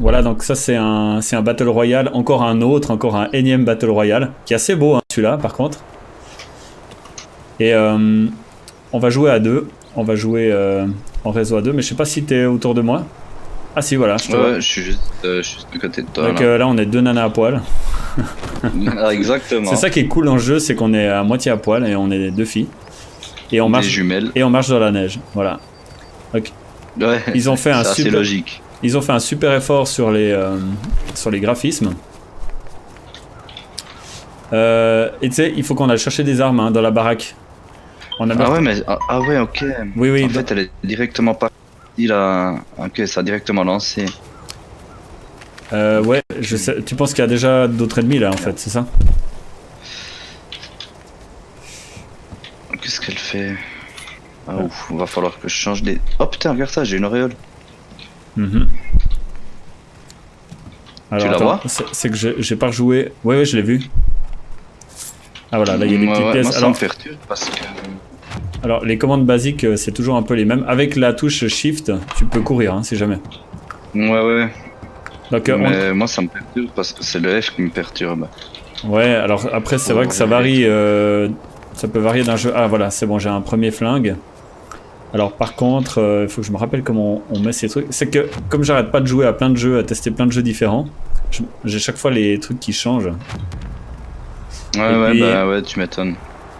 Voilà, donc ça c'est un Battle Royale, encore un énième Battle Royale, qui est assez beau hein, celui-là par contre. Et on va jouer à deux, on va jouer en réseau à deux, mais je sais pas si t'es autour de moi. Ah si, voilà, je te vois. Ouais, je suis juste à côté de toi. Donc là on est deux nanas à poil. Ah, exactement. C'est ça qui est cool dans le jeu, c'est qu'on est à moitié à poil et on est deux filles. Et on Des marche, jumelles. et on marche dans la neige, voilà. Donc, Ouais, ils ont fait c'est assez logique. Ils ont fait un super effort sur les graphismes. Et tu sais, il faut qu'on aille chercher des armes hein, dans la baraque. Ah ouais, mais ah ouais, ok. Oui, oui. En fait, elle est directement partie là. Ok, ça a directement lancé. Ouais, je sais. Tu penses qu'il y a déjà d'autres ennemis là en fait, c'est ça? Qu'est-ce qu'elle fait? Ah ouf, va falloir que je change des. Oh putain, regarde ça, j'ai une auréole. Alors, tu la vois? C'est que j'ai pas rejoué. Ouais, je l'ai vu. Ah voilà, là il y a des petites pièces. Moi, ça me perturbe parce que. Alors les commandes basiques, c'est toujours un peu les mêmes. Avec la touche Shift, tu peux courir hein, si jamais. Ouais. Donc, mais moi ça me perturbe parce que c'est le F qui me perturbe. Ouais, alors après c'est vrai que ça varie. Ça peut varier d'un jeu. Ah voilà, c'est bon, j'ai un premier flingue. Alors par contre, il faut que je me rappelle comment on met ces trucs. C'est que comme j'arrête pas de jouer à plein de jeux, à tester plein de jeux différents, j'ai chaque fois les trucs qui changent. Ouais, puis, bah ouais, tu m'étonnes.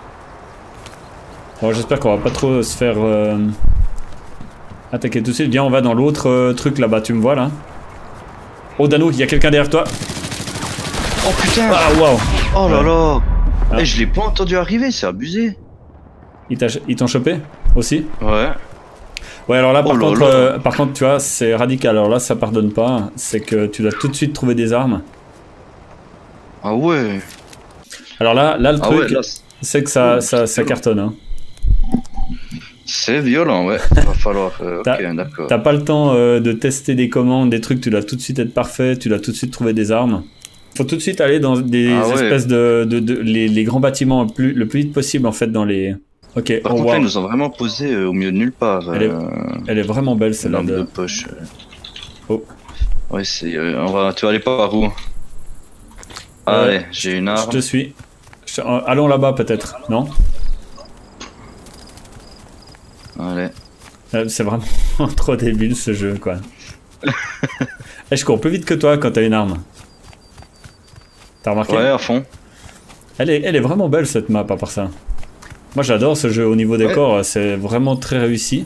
Bon, j'espère qu'on va pas trop se faire attaquer tout de suite. Viens, on va dans l'autre truc là-bas, tu me vois là? Oh Dano, il y a quelqu'un derrière toi. Oh putain! Ah waouh! Oh là là! Ah. Je l'ai pas entendu arriver, c'est abusé. Ils t'ont chopé aussi? Ouais. Ouais, alors là, par contre, tu vois, c'est radical. Alors là, ça pardonne pas. C'est que tu dois tout de suite trouver des armes. Ah ouais. Alors là le truc, ouais, c'est que ça cartonne. Hein. C'est violent, ouais. Il va falloir. Ok, d'accord. T'as pas le temps de tester des commandes, des trucs. Tu dois tout de suite être parfait. Tu dois tout de suite trouver des armes. Faut tout de suite aller dans des espèces les grands bâtiments le plus vite possible en fait dans les. Ok. Par contre, là, ils nous ont vraiment posé au milieu de nulle part. Elle est vraiment belle celle-là. De poche. Oh. Ouais, c'est. Tu vas aller par où? Allez, j'ai une arme. Je te suis. Allons là-bas peut-être, non? Allez. C'est vraiment trop débile ce jeu quoi. Je cours plus vite que toi quand t'as une arme. T'as remarqué? Ouais, à fond. Elle est vraiment belle cette map à part ça. Moi j'adore ce jeu au niveau décor, c'est vraiment très réussi.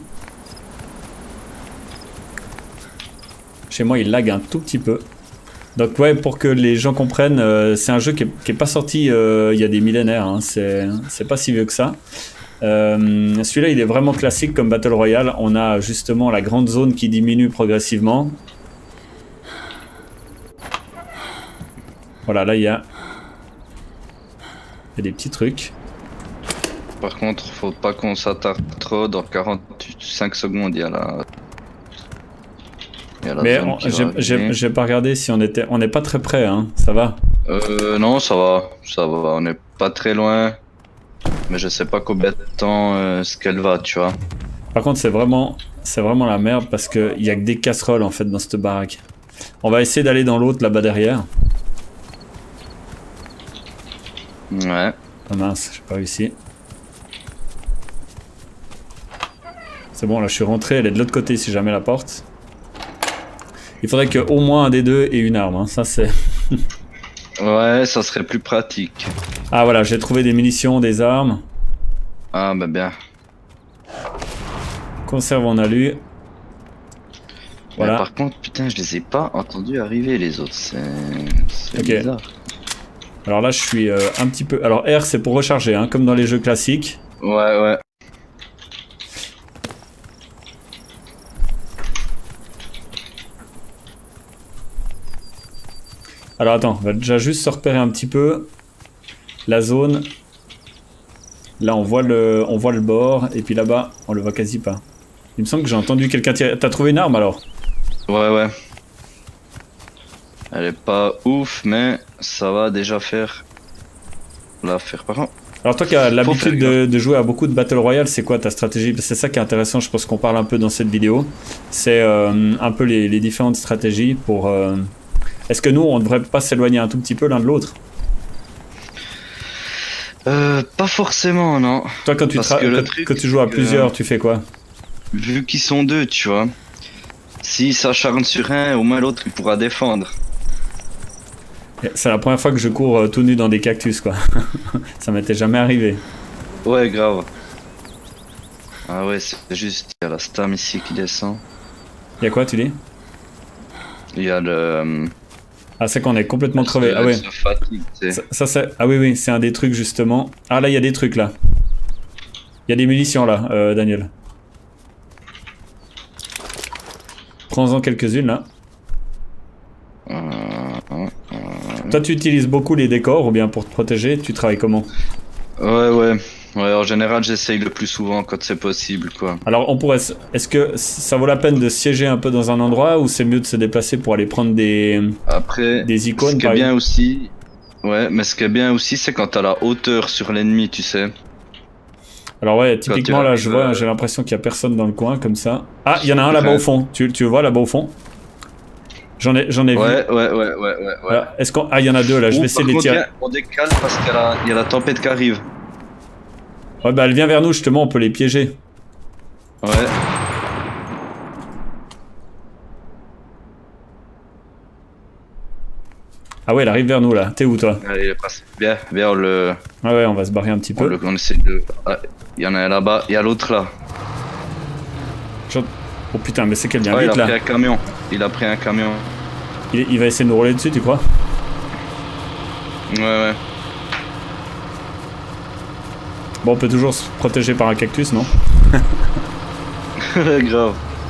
Chez moi il lag un tout petit peu. Donc ouais, pour que les gens comprennent, c'est un jeu qui est pas sorti il y a des millénaires, hein. C'est pas si vieux que ça. Celui-là il est vraiment classique comme Battle Royale. On a justement la grande zone qui diminue progressivement. Voilà, là il y a des petits trucs. Par contre, faut pas qu'on s'attarde trop. Dans 45 secondes, il y a la. Mais j'ai pas regardé si on n'est pas très près, hein. Ça va? Non, ça va, on n'est pas très loin. Mais je sais pas combien de temps ce qu'elle va, tu vois. Par contre, c'est vraiment la merde parce que il y a que des casseroles en fait dans cette baraque. On va essayer d'aller dans l'autre là-bas derrière. Ouais. Ah mince, j'ai pas réussi. C'est bon, là je suis rentré, elle est de l'autre côté si jamais la porte. Il faudrait qu'au moins un des deux ait une arme, hein. Ça c'est... Ouais, ça serait plus pratique. Ah voilà, j'ai trouvé des munitions, des armes. Ah bah bien. Conserve en alu. Voilà. Mais par contre, putain, je les ai pas entendus arriver les autres, c'est bizarre. Alors là je suis un petit peu... Alors R c'est pour recharger, hein, comme dans les jeux classiques. Ouais. Alors attends, on va déjà juste se repérer un petit peu la zone. Là on voit le bord et puis là-bas on le voit quasi pas. Il me semble que j'ai entendu quelqu'un tirer. T'as trouvé une arme alors? Ouais. Elle est pas ouf mais ça va déjà faire l'affaire. Par contre, Alors toi qui as l'habitude de jouer à beaucoup de Battle Royale, c'est quoi ta stratégie? C'est ça qui est intéressant, je pense qu'on parle un peu dans cette vidéo. C'est un peu les différentes stratégies pour... Est-ce que nous, on ne devrait pas s'éloigner un tout petit peu l'un de l'autre? Pas forcément, non. Toi quand tu joues à plusieurs, tu fais quoi? Vu qu'ils sont deux, tu vois. S'ils s'acharnent sur un, au moins l'autre il pourra défendre. C'est la première fois que je cours tout nu dans des cactus, quoi. Ça m'était jamais arrivé. Ouais, grave. Ah ouais, c'est juste, il y a la stam ici qui descend. Il y a quoi, tu dis? Il y a le... Ah, c'est qu'on est complètement crevé. Ah ouais. Fatigue, ça c'est... Ah oui, oui, c'est un des trucs, justement. Ah là, il y a des trucs, là. Il y a des munitions, là, Daniel. Prends-en quelques-unes, là. Toi, tu utilises beaucoup les décors, ou bien pour te protéger, tu travailles comment? Ouais, en général, j'essaye le plus souvent quand c'est possible, quoi. Alors, on pourrait... Est-ce que ça vaut la peine de siéger un peu dans un endroit, ou c'est mieux de se déplacer pour aller prendre des icônes, ce qui est bien aussi... Ouais, mais ce qui est bien aussi, c'est quand t'as la hauteur sur l'ennemi, tu sais. Alors ouais, typiquement, là, je vois, j'ai l'impression qu'il y a personne dans le coin, comme ça. Ah, il y en a un là-bas au fond. Tu le vois, là-bas au fond? J'en ai vu. Ouais. Est-ce qu'on... Ah, il y en a deux là, je vais essayer de les tirer. On décale parce qu'il y a la tempête qui arrive. Ouais, bah elle vient vers nous justement, on peut les piéger. Ouais. Ah ouais, elle arrive vers nous là. T'es où toi? Allez, il est passé. Bien, on le... Ah ouais, on va se barrer un petit peu. On essaie de... Ah, il y en a un là-bas, il y a l'autre là. Oh putain, mais c'est qu'elle vient vite là. Il a pris un camion. Il a pris un camion. Il va essayer de nous rouler dessus, tu crois? Ouais. Bon, on peut toujours se protéger par un cactus, non? Grave.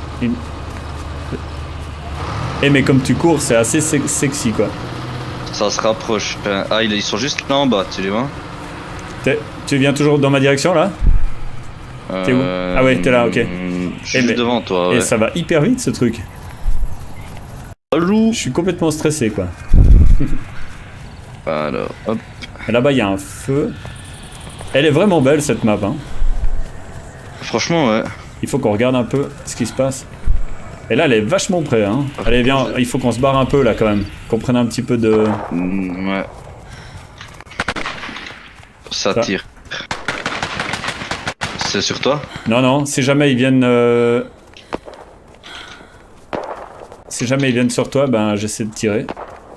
Eh mais comme tu cours, c'est assez sexy quoi. Ça se rapproche. Ah, ils sont juste là en bas, tu les vois? Tu viens toujours dans ma direction là? T'es où? Ah ouais, t'es là, ok. Je suis juste devant toi, ouais. Et ça va hyper vite ce truc. Allô? Je suis complètement stressé quoi. Alors, hop. Là-bas il y a un feu. Elle est vraiment belle cette map hein. Franchement ouais. Il faut qu'on regarde un peu ce qui se passe. Et là elle est vachement près hein. Allez viens, il faut qu'on se barre un peu là quand même. Qu'on prenne un petit peu de... Ouais. Ça tire. C'est sur toi? Non, si jamais ils viennent... Si jamais ils viennent sur toi, ben j'essaie de tirer.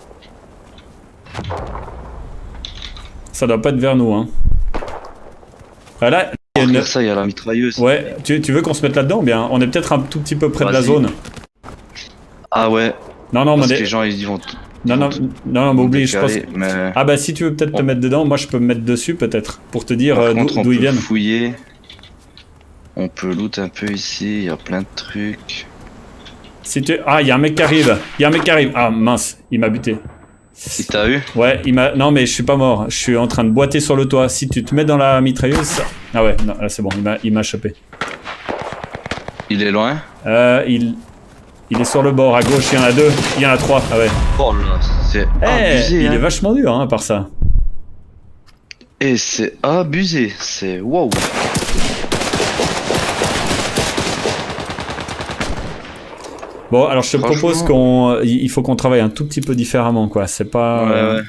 Ça doit pas être vers nous hein. Ah là, il y a ça, il y a la mitrailleuse. Ouais, tu veux qu'on se mette là-dedans bien? On est peut-être un tout petit peu près de la zone. Ah ouais. Non, parce mais que les gens ils vont... Non, mais oublie, je pense... Mais... Ah bah si tu veux peut-être te mettre dedans, moi je peux me mettre dessus peut-être, pour te dire d'où ils viennent. On peut fouiller. On peut loot un peu ici, il y a plein de trucs. Si tu... Ah, il y a un mec qui arrive. Ah mince, il m'a buté. Il t'a eu? Ouais, il m'a... Non mais je suis pas mort, je suis en train de boiter sur le toit. Si tu te mets dans la mitrailleuse... Ça... Ah ouais, non, là c'est bon, il m'a chopé. Il est loin? Il est sur le bord, à gauche, il y en a deux, il y en a trois, ah ouais. Oh là, c'est abusé. Il est vachement dur, hein, par ça. Et c'est abusé, c'est wow. Bon, alors je te propose il faut qu'on travaille un tout petit peu différemment, quoi. C'est pas... Ouais.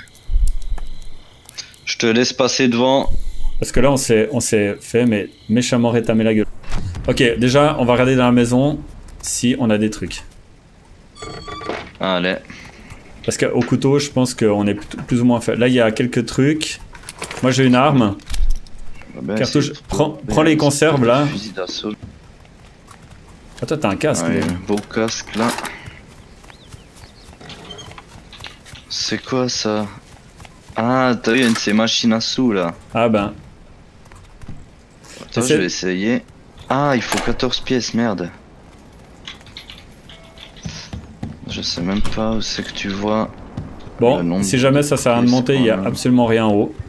Je te laisse passer devant. Parce que là, on s'est fait, mais méchamment rétamer la gueule. Ok, déjà, on va regarder dans la maison si on a des trucs. Allez. Parce qu'au couteau, je pense qu'on est plus ou moins fait. Là, il y a quelques trucs. Moi, j'ai une arme. Cartouche. Prends les conserves, là. Fusil d'assaut. Ah, toi, t'as un casque. Ouais, beau casque, là. C'est quoi, ça? Ah, t'as vu une de ces machines à sous, là. Ah, ben. Attends, je vais essayer. Ah, il faut 14 pièces, merde. Je sais même pas où c'est que tu vois. Bon, si jamais ça sert à rien de monter, il n'y a absolument rien en haut.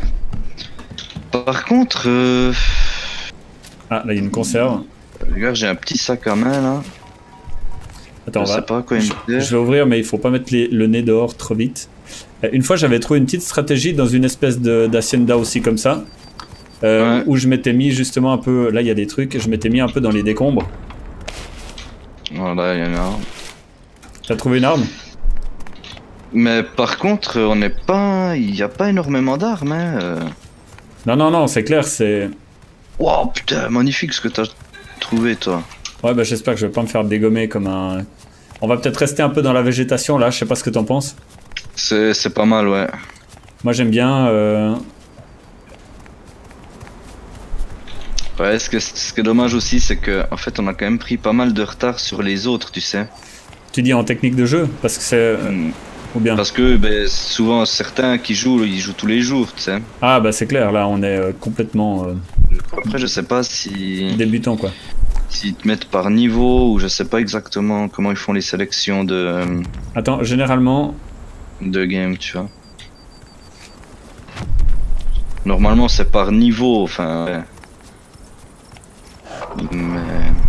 Par contre... Ah, là il y a une conserve. Regarde, j'ai un petit sac à main là. Attends, je sais pas quoi il me dit. Je vais ouvrir, mais il faut pas mettre le nez dehors trop vite. Une fois, j'avais trouvé une petite stratégie dans une espèce d'hacienda aussi comme ça. Ouais. où je m'étais mis justement un peu... Là, il y a des trucs, je m'étais mis un peu dans les décombres. Voilà, il y en a un. T'as trouvé une arme? Mais par contre, on n'est pas... Il n'y a pas énormément d'armes, hein. Non, non, non, c'est clair, c'est... Wow, putain, magnifique ce que t'as trouvé, toi. Ouais, bah j'espère que je vais pas me faire dégommer comme un... On va peut-être rester un peu dans la végétation, là, je sais pas ce que t'en penses. C'est pas mal, ouais. Moi, j'aime bien... Ouais, ce qui est dommage aussi, c'est que en fait, on a quand même pris pas mal de retard sur les autres, tu sais. Tu dis en technique de jeu? Parce que c'est... Ou bien... Parce que ben, souvent, certains qui jouent, ils jouent tous les jours, tu sais. Ah, bah c'est clair, là, on est complètement Après, je sais pas si débutant, quoi. s'ils te mettent par niveau ou je sais pas exactement comment ils font les sélections Attends, généralement... de game, tu vois. Normalement, c'est par niveau, enfin. Ouais. Mais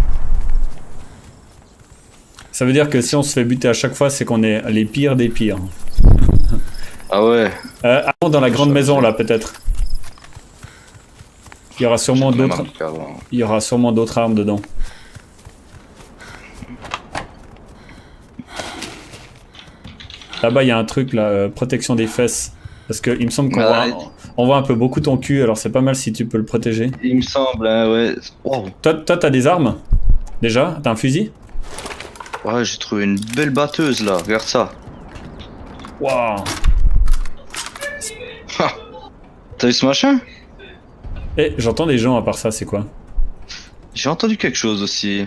Ça veut dire que si on se fait buter à chaque fois, c'est qu'on est les pires des pires. ah ouais. Allons dans la grande maison, là, peut-être. Il y aura sûrement J'ai même d'autres... un cadre. Il y aura sûrement d'autres armes dedans. Là-bas, il y a un truc, là, protection des fesses. Parce que il me semble qu'on Ouais. on voit un peu beaucoup ton cul, alors c'est pas mal si tu peux le protéger. Il me semble, hein, ouais. Wow. Toi, t'as des armes? Déjà? T'as un fusil? Ouais, j'ai trouvé une belle batteuse là, regarde ça. Waouh! T'as vu ce machin? Eh, j'entends des gens à part ça, c'est quoi? J'ai entendu quelque chose aussi.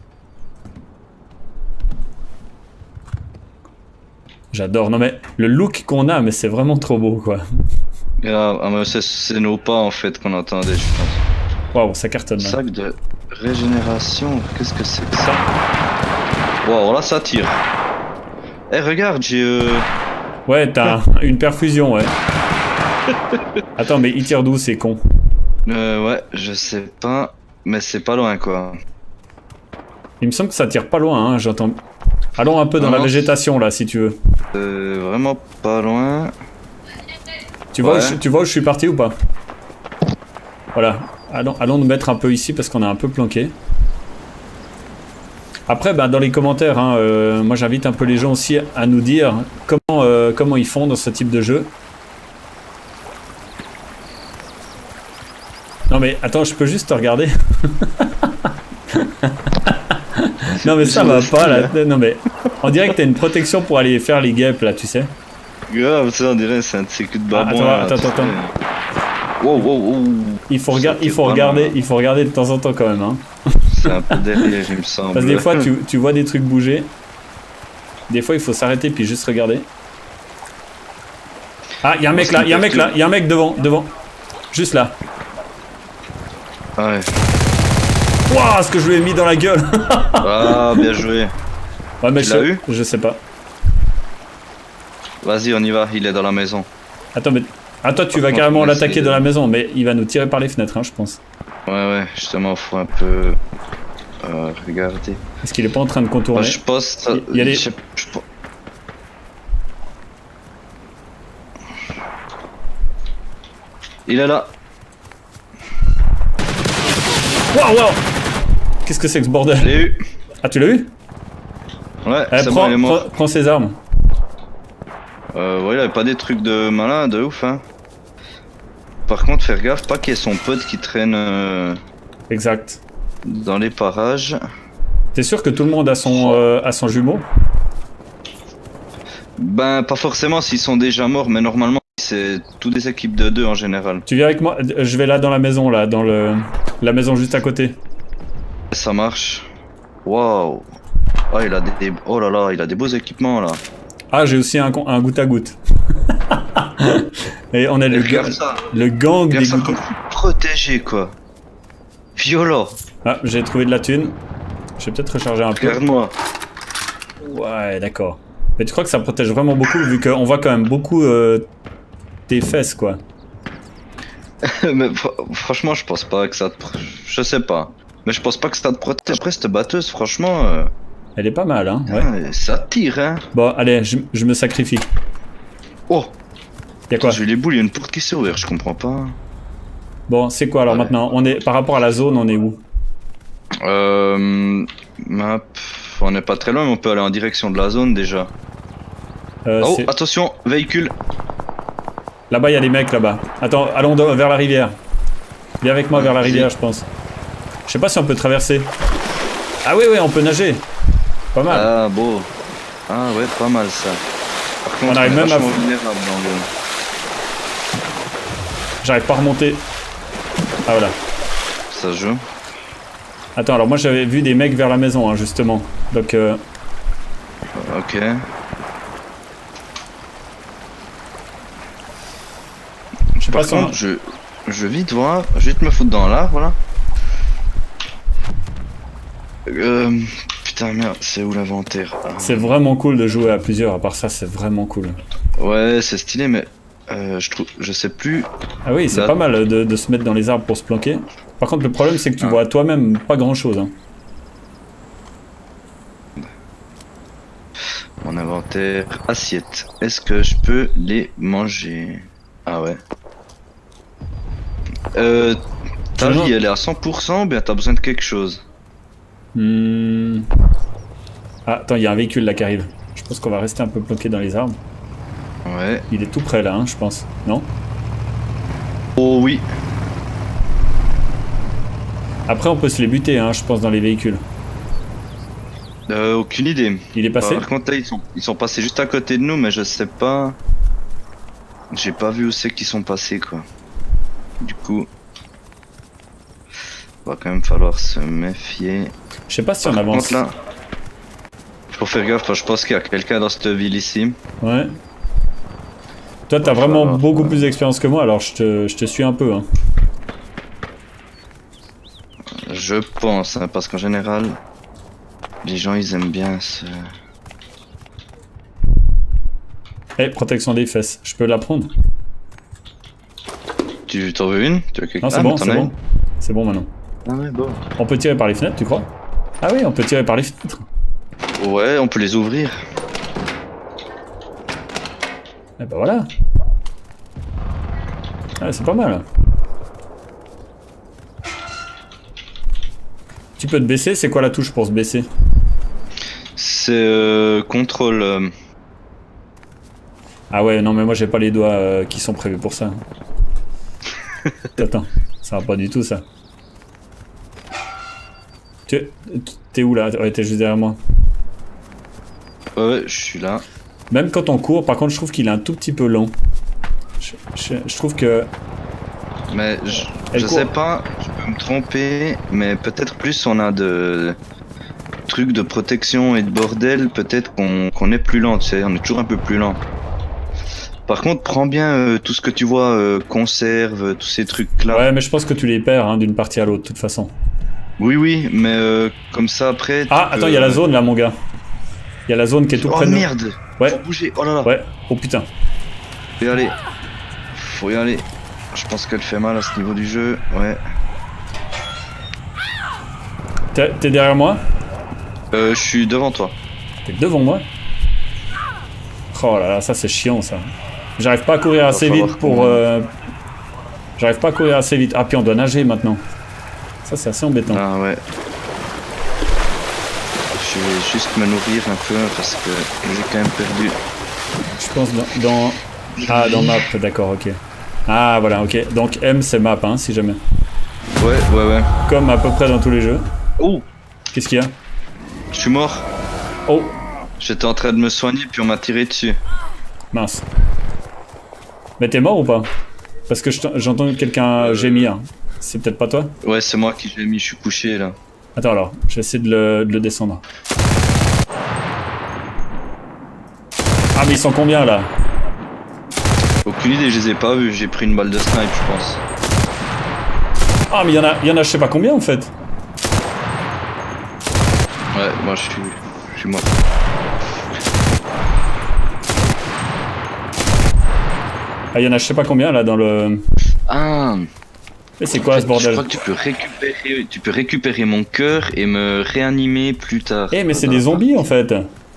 J'adore. Non mais, le look qu'on a, mais c'est vraiment trop beau, quoi. Grave, ah, mais c'est nos pas en fait qu'on entendait, je pense. Waouh, ça cartonne, là. Sac de régénération, qu'est-ce que c'est que ça? Waouh, là ça tire. Eh, regarde, j'ai. Ouais, t'as une perfusion, ouais. Attends, mais il tire d'où, c'est con? Ouais, je sais pas, mais c'est pas loin quoi. Il me semble que ça tire pas loin, hein, j'entends... Allons un peu dans la Non, végétation, là, si tu veux. Vraiment pas loin. Tu vois, Ouais. tu vois où je suis parti ou pas? Voilà. Allons nous mettre un peu ici, parce qu'on est un peu planqué. Après, bah, dans les commentaires, hein, moi j'invite un peu les gens aussi à nous dire comment ils font dans ce type de jeu. Non mais attends, je peux juste te regarder. Non mais ça va pas là. Non mais on dirait que t'as une protection pour aller faire les guêpes là, tu sais. Grave, ça on dirait c'est un de ces coups de babouin. Attends. Wow, wow, wow. Il faut regarder de temps en temps quand même, hein. C'est un peu derrière, il me semble. Parce que des fois tu vois des trucs bouger. Des fois il faut s'arrêter puis juste regarder. Ah, il y a un mec là, il y a un mec devant. Juste là. Ouais. Waouh, ce que je lui ai mis dans la gueule. Ah, bien joué. Ouais, mais Tu l'as eu? je sais pas. Vas-y, on y va, il est dans la maison. Attends, mais... Ah, toi, tu vas Franchement, carrément je vais l'attaquer essayer de de- la maison, mais il va nous tirer par les fenêtres, hein, je pense. Ouais, justement, faut un peu regarder. Est-ce qu'il est pas en train de Moi, contourner? je pense. Ça... Il y a des- Il est là. Waouh! Qu'est-ce que c'est que ce Je bordel? l'ai eu. Ah, tu l'as eu? Ouais, Eh, c'est bon, il est mort. prends ses armes. Ouais, il avait pas des trucs de malin, de ouf, hein. Par contre, faire gaffe, pas qu'il y ait son pote qui traîne Exact. dans les parages. T'es sûr que tout le monde a son jumeau? Ben, pas forcément s'ils sont déjà morts, mais normalement, c'est toutes des équipes de deux en général. Tu viens avec moi? Je vais là dans la maison, là, dans la maison juste à côté. Ça marche. Waouh. Oh, oh là là, il a des beaux équipements là. Ah, j'ai aussi un goutte à goutte. Et on a Regarde ça. le gang des Regarde ça gouttes. comme protégé quoi. Violent. Ah, j'ai trouvé de la thune. Je vais peut-être recharger un peu. Regarde-moi. Ouais, d'accord. Mais tu crois que ça protège vraiment beaucoup, vu qu'on voit quand même beaucoup tes fesses, quoi. Mais franchement, je pense pas que ça te... Je sais pas. Mais je pense pas que ça te protège. Après, cette batteuse, franchement... Elle est pas mal, hein. Ouais. Ça tire, hein. Bon, allez, je me sacrifie. Oh. Y'a quoi? J'ai eu les boules, il y a une porte qui s'est ouverte, je comprends pas. Bon, c'est quoi alors maintenant? On est par rapport à la zone, on est où? Map, on n'est pas très loin, mais on peut aller en direction de la zone déjà. Oh, attention, véhicule. Là-bas, il y a des mecs là-bas. Attends, allons vers la rivière. Viens avec moi vers la rivière, je pense. Je sais pas si on peut traverser. Ah oui, oui, on peut nager. Pas mal. Ah bon. Ah ouais, pas mal ça. Par contre, on arrive même à... vulnérable dans le... J'arrive pas à remonter. Ah voilà. Ça joue. Attends, alors moi j'avais vu des mecs vers la maison, hein, justement. Donc ok. Je sais pas si contre, je vais vite voir, je vais te me foutre dans l'arbre là. Putain merde, c'est où l'inventaire? C'est vraiment cool de jouer à plusieurs, à part ça c'est vraiment cool. Ouais, c'est stylé mais je sais plus. Ah oui, c'est pas mal de se mettre dans les arbres pour se planquer. Par contre le problème c'est que tu vois toi-même pas grand chose. Hein. Mon inventaire, assiette. Est-ce que je peux les manger? Ah ouais. Ta vie elle est à 100% ou bien t'as besoin de quelque chose? Ah, attends, il y a un véhicule là qui arrive. Je pense qu'on va rester un peu bloqué dans les arbres. Ouais. Il est tout près là, hein, je pense. Non? Oh oui. Après, on peut se les buter, hein, je pense, dans les véhicules. Aucune idée. Il est passé? Par contre, là, ils sont passés juste à côté de nous, mais je sais pas. J'ai pas vu où c'est qu'ils sont passés, quoi. Du coup, va quand même falloir se méfier. Je sais pas si on avance. Contre, là, faut faire gaffe, je pense qu'il y a quelqu'un dans cette ville ici. Ouais. Toi, t'as vraiment beaucoup plus d'expérience que moi, alors je te suis un peu. Hein. Je pense, hein, parce qu'en général, les gens ils aiment bien ce... Eh, protection des fesses, je peux la prendre? Tu t'en veux une? Non, c'est bon, c'est bon. C'est bon maintenant. Ah ouais, bon. On peut tirer par les fenêtres, tu crois? Ah oui, on peut tirer par les fenêtres. Ouais, on peut les ouvrir. Eh ben voilà. Ah, c'est pas mal. Tu peux te baisser, c'est quoi la touche pour se baisser? C'est contrôle. Ah ouais, non mais moi j'ai pas les doigts qui sont prévus pour ça. Attends, ça va pas du tout ça. T'es où là? Ouais, t'es juste derrière moi. Ouais, je suis là. Même quand on court, par contre je trouve qu'il est un tout petit peu lent. Je trouve que... Mais je sais pas, je peux me tromper, mais peut-être plus on a de trucs de protection et de bordel, peut-être qu'on est plus lent, tu sais, on est toujours un peu plus lent. Par contre, prends bien tout ce que tu vois, conserve, tous ces trucs-là. Ouais, mais je pense que tu les perds hein, d'une partie à l'autre, de toute façon. Oui, oui, mais comme ça après... Ah, attends, il y a la zone là, mon gars. Il y a la zone qui est tout près de nous. Oh merde! Ouais. Faut bouger, oh là là! Ouais, oh putain. Faut y aller. Faut y aller. Je pense qu'elle fait mal à ce niveau du jeu, ouais. T'es derrière moi? Je suis devant toi. T'es devant moi? Oh là là, ça c'est chiant ça. J'arrive pas à courir assez vite pour... J'arrive pas à courir assez vite. Ah, puis on doit nager maintenant. Ça c'est assez embêtant. Ah ouais. Je vais juste me nourrir un peu parce que j'ai quand même perdu. Je pense dans... Ah, dans map, d'accord, ok. Ah, voilà, ok. Donc M c'est map, hein, si jamais. Ouais, ouais, ouais. Comme à peu près dans tous les jeux. Oh! Qu'est-ce qu'il y a? Je suis mort. Oh! J'étais en train de me soigner puis on m'a tiré dessus. Mince. Mais t'es mort ou pas? Parce que j'entends quelqu'un gémir. C'est peut-être pas toi? Ouais, c'est moi qui l'ai mis, je suis couché là. Attends alors, je vais essayer de le descendre. Ah mais ils sont combien là? Aucune idée, je les ai pas vus, j'ai pris une balle de snipe je pense. Ah mais il y en a je sais pas combien en fait. Ouais, moi je suis mort. Ah il y en a je sais pas combien là dans le... Ah. Mais c'est quoi ce bordel? Je crois que tu peux récupérer mon cœur et me réanimer plus tard. Eh mais c'est des zombies en fait.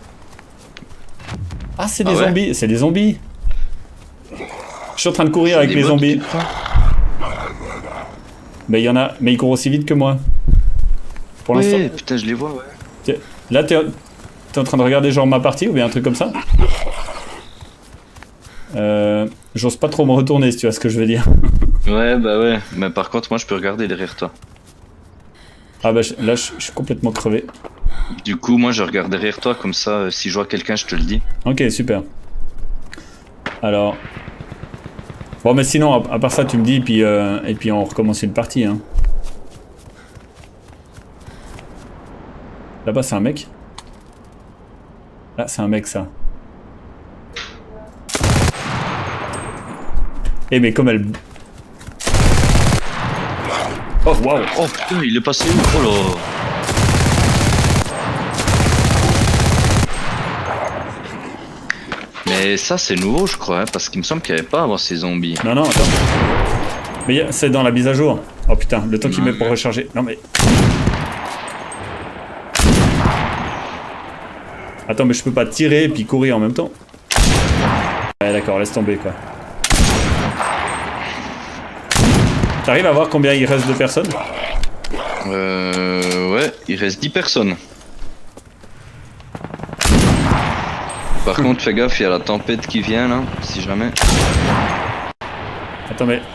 Ah c'est des zombies, c'est des zombies. Je suis en train de courir avec les zombies. Mais il y en a, mais ils courent aussi vite que moi. Pour l'instant. Oui, putain, je les vois, ouais. Là, t'es en train de regarder genre ma partie ou bien un truc comme ça? J'ose pas trop me retourner si tu vois ce que je veux dire. Ouais, bah ouais. Mais par contre, moi, je peux regarder derrière toi. Ah bah là, je suis complètement crevé. Du coup, moi, je regarde derrière toi, comme ça, si je vois quelqu'un, je te le dis. Ok, super. Alors... Bon, mais sinon, à part ça, tu me dis, et puis on recommence une partie. Hein. Là-bas, c'est un mec. Là, c'est un mec, ça. Eh, mais comme elle... Oh, waouh. Oh, putain, il est passé où? Oh là. Mais ça, c'est nouveau, je crois, hein, parce qu'il me semble qu'il n'y avait pas avant ces zombies. Non, non, attends. Mais c'est dans la mise à jour. Oh putain, le temps qu'il met pour recharger. Non, mais... Attends, mais je peux pas tirer et puis courir en même temps. Ouais, d'accord, laisse tomber, quoi. T'arrives à voir combien il reste de personnes? Ouais, il reste 10 personnes. Par contre, fais gaffe, il y a la tempête qui vient là, si jamais. Attends, mais...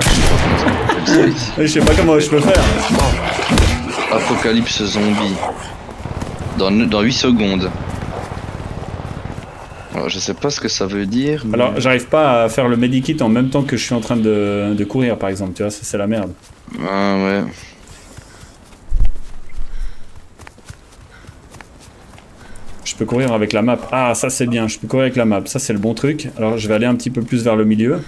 Je sais pas comment je peux faire. Apocalypse zombie. Dans 8 secondes. Alors, je sais pas ce que ça veut dire. Mais... Alors, j'arrive pas à faire le medikit en même temps que je suis en train de courir, par exemple. Tu vois, ça c'est la merde. Ah ouais. Je peux courir avec la map. Ah, ça c'est bien, je peux courir avec la map. Ça c'est le bon truc. Alors, je vais aller un petit peu plus vers le milieu.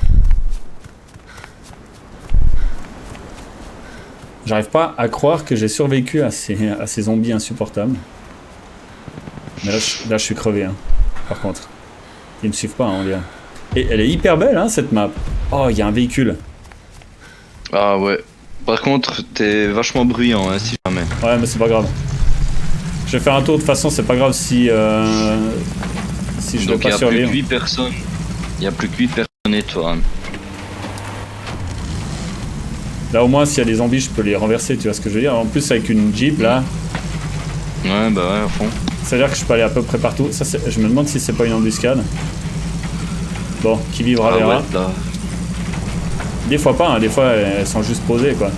J'arrive pas à croire que j'ai survécu à ces zombies insupportables. Mais là, je suis crevé, hein, par contre. Ils me suivent pas, hein, on dirait. Et elle est hyper belle, hein, cette map. Oh, il y a un véhicule. Ah ouais. Par contre, t'es vachement bruyant, hein, si jamais. Ouais, mais c'est pas grave. Je vais faire un tour, de toute façon, c'est pas grave si je dois pas survivre. Donc il y a plus que 8 personnes. Il y a plus que 8 personnes et toi. Là, au moins, s'il y a des zombies, je peux les renverser, tu vois ce que je veux dire. En plus, avec une Jeep, là... Ouais, bah ouais, à fond. C'est-à-dire que je peux aller à peu près partout. Ça, je me demande si c'est pas une embuscade. Bon, qui vivra verra. Ouais, là. Des fois pas, hein. Des fois, elles sont juste posées, quoi.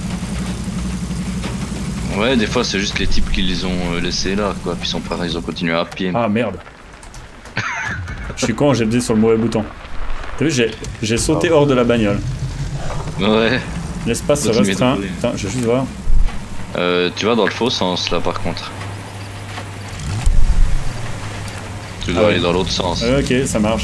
Ouais, des fois, c'est juste les types qui les ont laissés là, quoi. Puis ils ont continué à pied. Ah, merde. Je suis con, j'ai appuyé sur le mauvais bouton. T'as vu, j'ai sauté hors de la bagnole. Ouais. L'espace se restreint. Attends, je vais juste voir. Tu vas dans le faux sens là par contre. Tu dois aller dans l'autre sens. Ok, ça marche.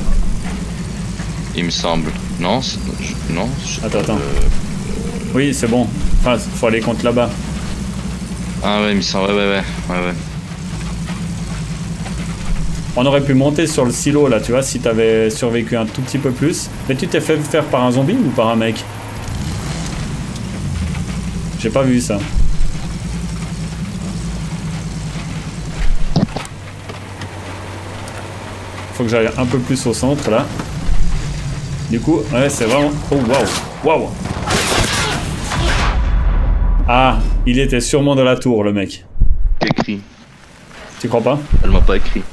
Il me semble. Non, non. Attends. Oui, c'est bon. Enfin, faut aller contre là-bas. Ah ouais, il me semble. Ouais. On aurait pu monter sur le silo là, tu vois, si t'avais survécu un tout petit peu plus. Mais tu t'es fait faire par un zombie ou par un mec? J'ai pas vu ça. Faut que j'aille un peu plus au centre là. Du coup, ouais, c'est vraiment... Oh, waouh. Ah, il était sûrement dans la tour, le mec. Écrit. Tu crois pas? Elle m'a pas écrit.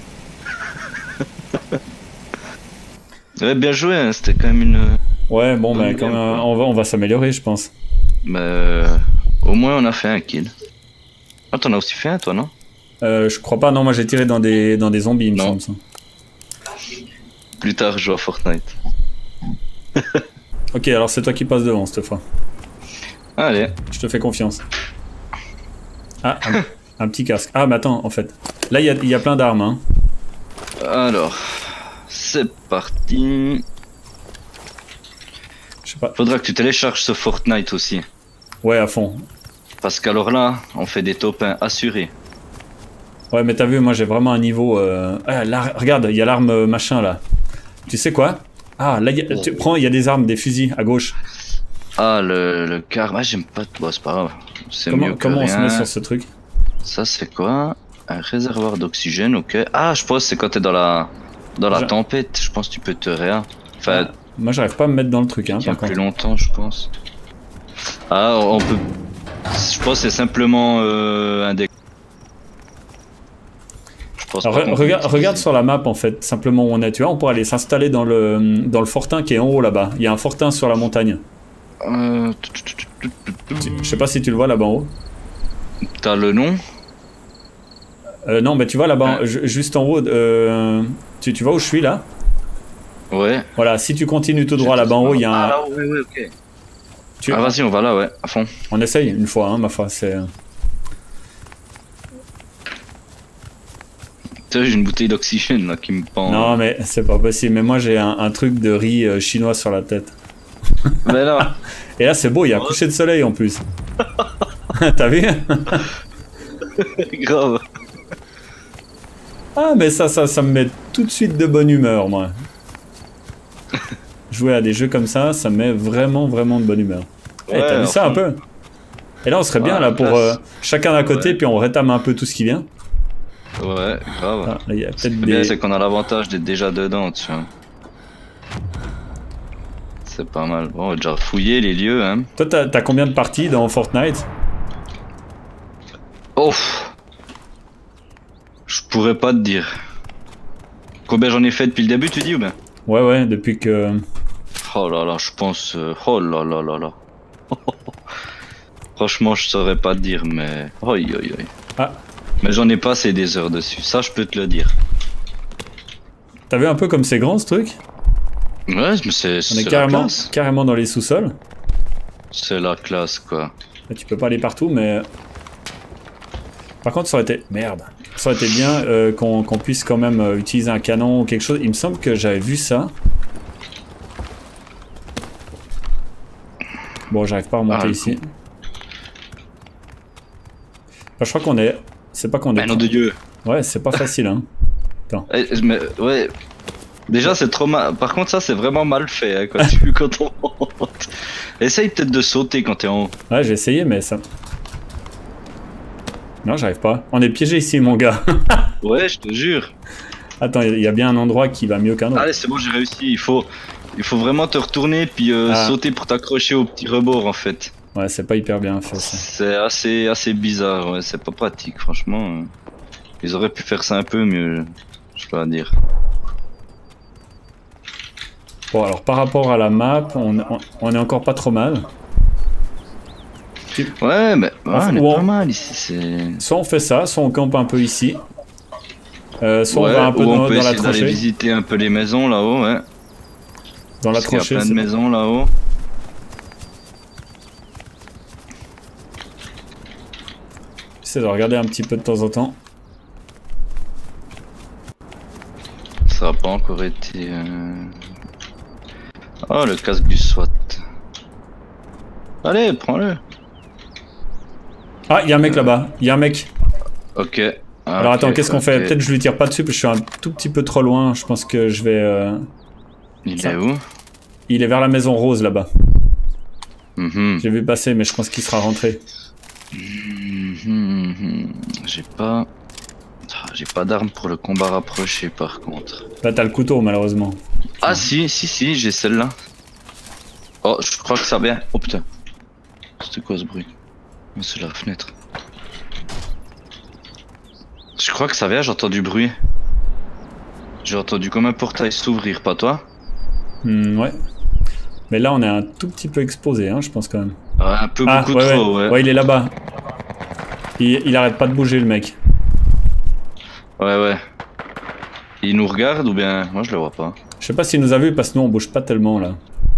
Ouais, bien joué, hein, c'était quand même une... Ouais, bon, bah, quand même, on va s'améliorer, je pense. Mais au moins on a fait un kill. Ah, t'en as aussi fait un, toi, non? Je crois pas, non, moi j'ai tiré dans des zombies, il me semble ça. Plus tard, je joue à Fortnite. Ok, alors c'est toi qui passes devant cette fois. Allez. Je te fais confiance. Ah, un petit casque. Ah, mais attends, en fait. Là, il y a plein d'armes, hein. Alors, c'est parti. Je sais pas. Faudra que tu télécharges ce Fortnite aussi. Ouais, à fond. Parce qu'alors là, on fait des top 1 assurés. Ouais, mais t'as vu, moi j'ai vraiment un niveau... Ah, là, regarde, il y a l'arme machin, là. Tu sais quoi? Ah, là, tu prends, il y a des armes, des fusils, à gauche. Ah, le car... Ah, j'aime pas... Bon, c'est pas grave. C'est mieux que Comment on se rien. met sur ce truc? Ça, c'est quoi? Un réservoir d'oxygène, ok. Ah, je pense que c'est quand t'es dans la tempête. Je pense que tu peux te réa. Enfin... Moi, j'arrive pas à me mettre dans le truc, hein, par contre. Plus longtemps, je pense. Ah, on peut... Je pense que c'est simplement un deck. Alors, regarde sur la map en fait, simplement où on est. Tu vois, on pourrait aller s'installer dans le fortin qui est en haut là-bas. Il y a un fortin sur la montagne. Je sais pas si tu le vois là-bas en haut. T'as le nom? Non, mais tu vois là-bas, juste en haut, tu vois où je suis là? Ouais. Voilà, si tu continues tout droit là-bas en haut, il y a un... Ah là, oui, ok. Ah vas-y, on va là, ouais, à fond. On essaye une fois, hein, ma foi, c'est... J'ai une bouteille d'oxygène là qui me pend. Non, mais c'est pas possible. Mais moi, j'ai un truc de riz chinois sur la tête. Mais non. Et là, c'est beau, il y a un coucher de soleil en plus. T'as vu? Grave. Ah, mais ça me met tout de suite de bonne humeur, moi. Jouer à des jeux comme ça me met vraiment, vraiment de bonne humeur. Ouais, t'as vu ça un peu? Et là, on serait bien là pour chacun d'un côté, puis on rétame un peu tout ce qui vient. Ouais, grave. Ah, là, y a peut-être des... C'est qu'on a l'avantage d'être déjà dedans, tu vois. C'est pas mal. Bon, on va déjà fouiller les lieux, hein. Toi, t'as combien de parties dans Fortnite? Oh, je pourrais pas te dire. Combien j'en ai fait depuis le début, tu dis ou bien? Ouais, depuis que... Oh là là, je pense... Oh là là là là. Franchement, je saurais pas te dire, mais... Oi. Ah. Mais j'en ai passé des heures dessus, ça je peux te le dire. T'as vu un peu comme c'est grand ce truc? Ouais, mais c'est on est carrément dans les sous-sols. C'est la classe, quoi. Là, tu peux pas aller partout, mais... Par contre, ça aurait été... Merde. Ça aurait été bien qu'on puisse quand même utiliser un canon ou quelque chose. Il me semble que j'avais vu ça. Bon, j'arrive pas à remonter ici. Enfin, je crois qu'on est... C'est pas qu'on est... nom de Dieu. Ouais, c'est pas facile, hein. Attends. Mais, ouais... Déjà, c'est trop mal... Par contre, ça, c'est vraiment mal fait, hein, quand on monte. Essaye peut-être de sauter quand t'es en haut. Ouais, j'ai essayé, mais ça... Non, j'arrive pas. On est piégé ici, mon gars. Ouais, je te jure. Attends, il y a bien un endroit qui va mieux qu'un autre. Allez, c'est bon, j'ai réussi. Il faut vraiment te retourner puis sauter pour t'accrocher au petit rebord, en fait. Ouais, c'est pas hyper bien fait, ça. C'est assez bizarre, ouais. C'est pas pratique, franchement. Ils auraient pu faire ça un peu mieux, je peux dire. Bon, alors, par rapport à la map, on est encore pas trop mal. Ouais, mais on est pas mal ici. Soit on fait ça, soit on campe un peu ici. Soit on va un peu dans la tranchée. Aller visiter un peu les maisons là-haut, ouais. Dans la tranchée. Il y a plein de maisons là-haut. J'essaie de regarder un petit peu de temps en temps. Ça n'a pas encore été... Oh, le casque du SWAT. Allez, prends-le. Ah, il y a un mec là-bas. Il y a un mec. Ok. Alors attends, qu'est-ce qu'on fait? Peut-être je lui tire pas dessus parce que je suis un tout petit peu trop loin. Je pense que je vais... Il est où? Il est vers la maison rose là-bas. J'ai vu passer, mais je pense qu'il sera rentré. J'ai pas d'arme pour le combat rapproché par contre. Là t'as le couteau malheureusement. Ah si, j'ai celle-là. Oh, je crois que ça vient. Oh putain. C'était quoi ce bruit? C'est la fenêtre. Je crois que ça vient, j'ai entendu bruit. J'ai entendu comme un portail s'ouvrir, pas toi? Ouais. Mais là on est un tout petit peu exposé, hein, je pense quand même. Ouais, un peu beaucoup trop, ouais. Ouais, il est là-bas. Il arrête pas de bouger le mec. Ouais. Il nous regarde ou bien... Moi je le vois pas. Je sais pas s'il nous a vu parce que nous on bouge pas tellement là.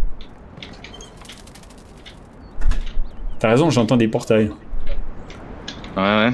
T'as raison, j'entends des portails. Ouais.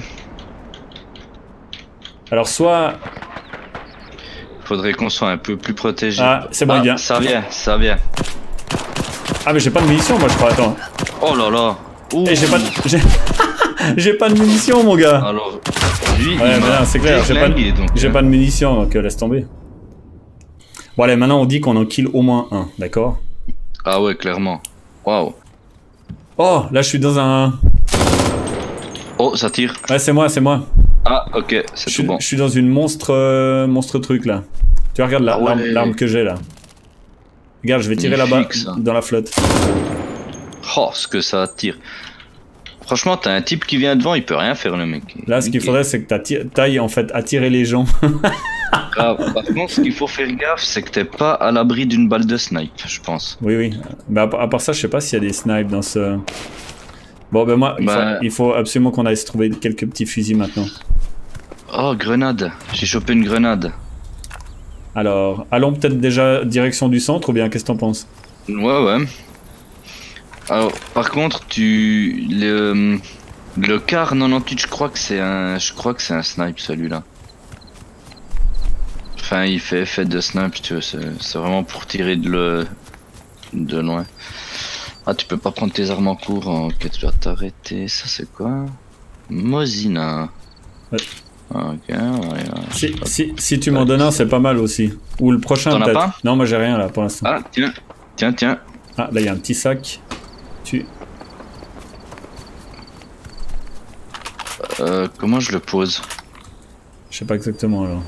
Alors soit... Faudrait qu'on soit un peu plus protégé. Ah, c'est bon, il vient. Ça vient. Ah mais j'ai pas de munitions moi je crois, attends. Oh là là. Et j'ai pas de... j'ai pas de munitions mon gars. Alors, lui, ouais, mais là c'est clair, j'ai pas de munitions donc laisse tomber. Bon allez, maintenant on dit qu'on en kill au moins un, d'accord? Ah ouais, clairement. Waouh. Oh, là je suis dans un... Oh, ça tire. Ouais, c'est moi. Ah, ok, c'est tout bon. Je suis dans une monstre truc là. Tu regardes l'arme que j'ai là. Regarde, je vais tirer là-bas, dans la flotte. Oh, ce que ça attire. Franchement, t'as un type qui vient devant, il peut rien faire, le mec. Là, ce qu'il faudrait, c'est que t'ailles en fait attirer les gens. Par contre, ce qu'il faut faire gaffe, c'est que t'es pas à l'abri d'une balle de snipe, je pense. Oui, oui. Bah, à part ça, je sais pas s'il y a des snipes dans ce... Bon, ben moi, il faut absolument qu'on aille se trouver quelques petits fusils maintenant. Oh, grenade. J'ai chopé une grenade. Alors, allons peut-être déjà direction du centre, ou bien qu'est-ce que t'en penses? Ouais. Alors, par contre, le car 98, je crois que c'est un snipe, celui-là. Enfin, il fait effet de snipe, tu vois, c'est vraiment pour tirer de loin. Ah, tu peux pas prendre tes armes en cours, ok, tu dois t'arrêter. Ça, c'est quoi? Mozina. Ouais. Ok, ouais. Si tu m'en donnes un, c'est pas mal aussi. Ou le prochain, peut-être. T'en as pas? Non, moi j'ai rien là pour l'instant. Ah, tiens. Ah, là il y a un petit sac. Comment je le pose? Je sais pas exactement alors.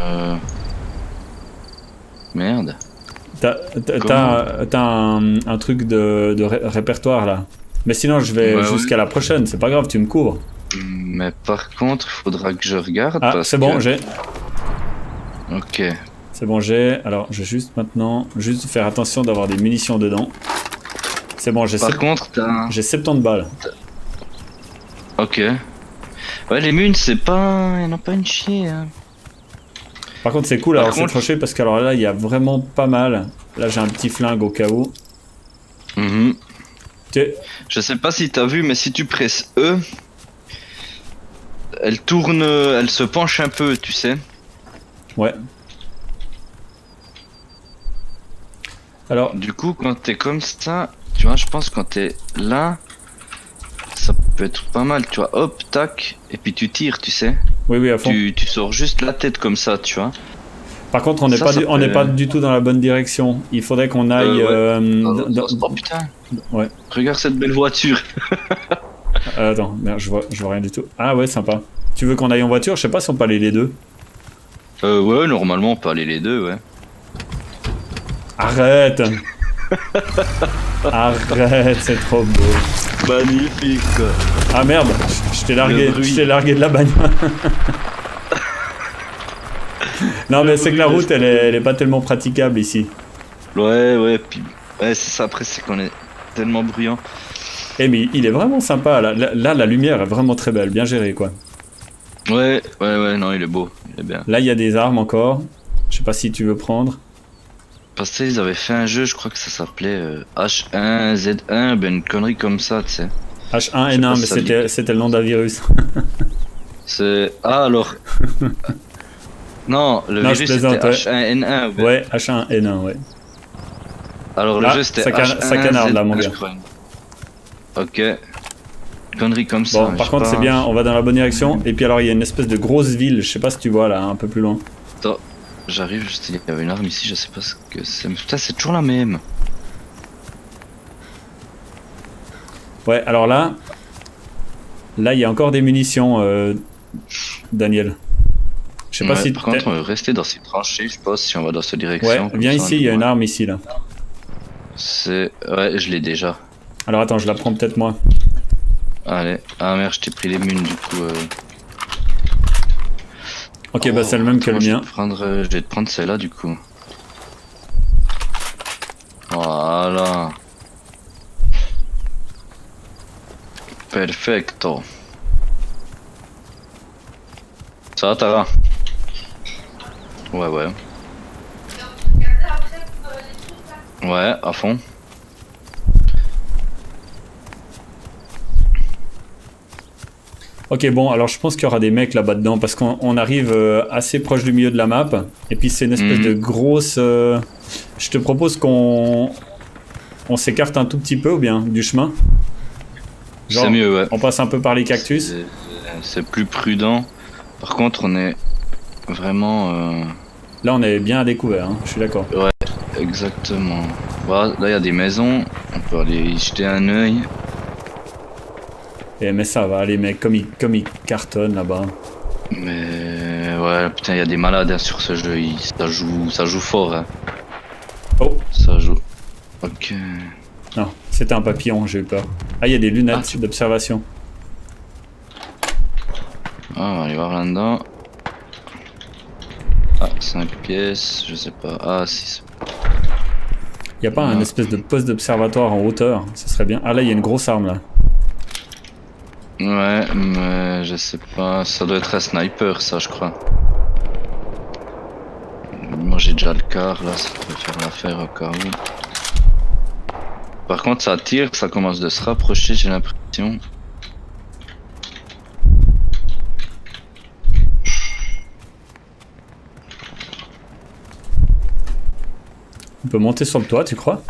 Merde. T'as un truc de répertoire là. Mais sinon, je vais jusqu'à la prochaine, c'est pas grave, tu me couvres. Mais par contre, il faudra que je regarde. Ah, c'est bon, j'ai. Ok. C'est bon, j'ai. Alors, je vais juste faire attention d'avoir des munitions dedans. C'est bon, j'ai. Par contre, j'ai 70 balles. Ok. Ouais, les munes, c'est pas. Il n'y en a pas une chier. Hein. Par contre, c'est cool, alors c'est tranché parce que alors là, il y a vraiment pas mal. Là, j'ai un petit flingue au cas où. Je sais pas si t'as vu, mais si tu presses E, elle tourne, elle se penche un peu, tu sais. Ouais. Alors. Du coup, quand t'es comme ça, tu vois, je pense quand t'es là, ça peut être pas mal, tu vois. Hop, tac, et puis tu tires, tu sais. Oui, à fond. Tu sors juste la tête comme ça, tu vois. Par contre, on n'est pas du tout dans la bonne direction. Il faudrait qu'on aille. Oh putain. Ouais. Regarde cette belle voiture. Attends, merde, je vois rien du tout. Ah ouais, sympa. Tu veux qu'on aille en voiture? Je sais pas si on peut aller les deux. Ouais, normalement on peut aller les deux, ouais. Arrête. Arrête, c'est trop beau. Magnifique. Ah merde, je t'ai largué de la bagnole. Non mais c'est que la route elle est pas tellement praticable ici. Ouais, puis ouais, c'est ça, après c'est qu'on est tellement bruyant. Eh mais il est vraiment sympa, là la lumière est vraiment très belle, bien gérée quoi. Ouais, non il est beau, il est bien. Là il y a des armes encore, je sais pas si tu veux prendre. Parce qu'ils avaient fait un jeu, je crois que ça s'appelait H1Z1, ben une connerie comme ça, tu sais. H1N1, mais c'était le nom d'un virus. C'est... Ah alors... Non, le virus c'était H1N1. Ouais, H1N1, ouais. Alors le jeu c'était H1Z1. Ça canarde là, mon gars. Ok. Connerie comme ça. Bon, par contre, c'est bien, on va dans la bonne direction. Et puis alors, il y a une espèce de grosse ville, je sais pas si tu vois là, un peu plus loin. Attends, j'arrive, il y avait une arme ici, je sais pas ce que c'est. Putain, c'est toujours la même. Ouais, alors là, il y a encore des munitions, Daniel. Je sais pas si. Par contre, on va rester dans ces tranchées, je pense, si on va dans cette direction. Ouais, viens ici, il y a une arme ici là. Ouais, je l'ai déjà. Alors attends, je la prends peut-être moi. Allez, ah merde, je t'ai pris les munes du coup. Ok, bah c'est le même que le mien. Je vais te prendre celle-là du coup. Voilà. Perfecto. Ça va, Tara? Ouais. Ouais, à fond. Ok, bon, alors je pense qu'il y aura des mecs là-bas dedans parce qu'on arrive assez proche du milieu de la map. Et puis c'est une espèce de grosse... Je te propose qu'on s'écarte un tout petit peu ou bien du chemin. C'est mieux, ouais. On passe un peu par les cactus. C'est plus prudent. Par contre, on est vraiment... Là, on est bien à découvert, hein, je suis d'accord. Ouais, exactement. Voilà, là, il y a des maisons. On peut aller y jeter un œil. Mais ça va, les mecs, comme ils cartonnent là-bas. Mais ouais, putain, il y a des malades hein, sur ce jeu. Ça joue fort. Hein. Oh. Ça joue. Ok. Non, C'était un papillon, j'ai eu peur. Ah, il y a des lunettes d'observation. Ah, on va aller voir là-dedans. Ah, 5 pièces, je sais pas. Ah, 6. Il y a pas un espèce de poste d'observatoire en hauteur, ça serait bien. Ah là, il y a une grosse arme là. Ouais, mais je sais pas, ça doit être un sniper ça je crois. Moi j'ai déjà le car là, ça peut faire l'affaire au cas où. Par contre ça tire, ça commence de se rapprocher j'ai l'impression. On peut monter sur le toit, tu crois?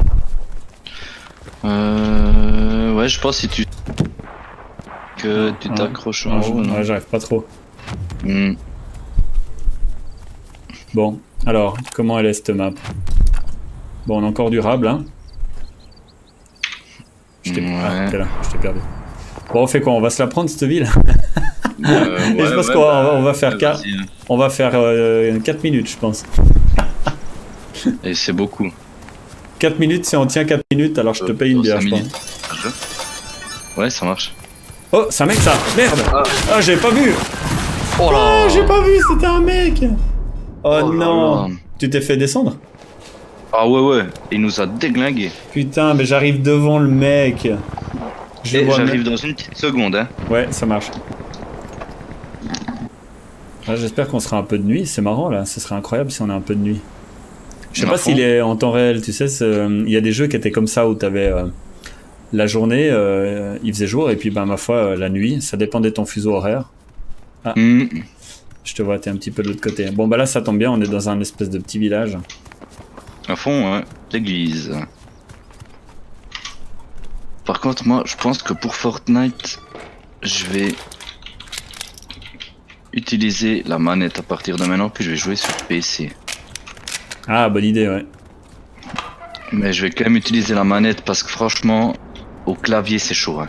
Ouais, je pense si tu t'accroches en haut. Ouais, j'arrive pas trop. Mm. Bon, alors, comment elle est cette map? Bon, on est encore durable, hein? T'es là, je t'ai perdu. Bon, on fait quoi? On va se la prendre cette ville? Et je pense qu'on va faire 4 minutes, je pense. Et c'est beaucoup. 4 minutes, si on tient 4 minutes, alors je te paye une bière, je pense. Ouais, ça marche. Oh, c'est un mec ça! Merde! Ah, j'avais pas vu! Oh là! J'ai pas vu, c'était un mec! Oh non! Là. Tu t'es fait descendre? Ah ouais, il nous a déglingué. Putain, mais j'arrive devant le mec. J'arrive dans une petite seconde, hein. Ouais, ça marche. J'espère qu'on sera un peu de nuit, c'est marrant là, ce serait incroyable si on a un peu de nuit. Je sais pas s'il est en temps réel, tu sais, il y a des jeux qui étaient comme ça où t'avais la journée, il faisait jour, et puis ben ma foi, la nuit, ça dépendait de ton fuseau horaire. Ah, je te vois, t'es un petit peu de l'autre côté. Bon bah là ça tombe bien, on est dans un espèce de petit village. À fond, ouais, l'église. Par contre, moi, je pense que pour Fortnite, je vais utiliser la manette à partir de maintenant, puis je vais jouer sur PC. Ah, bonne idée, ouais. Mais je vais quand même utiliser la manette parce que franchement, au clavier, c'est chaud. Hein.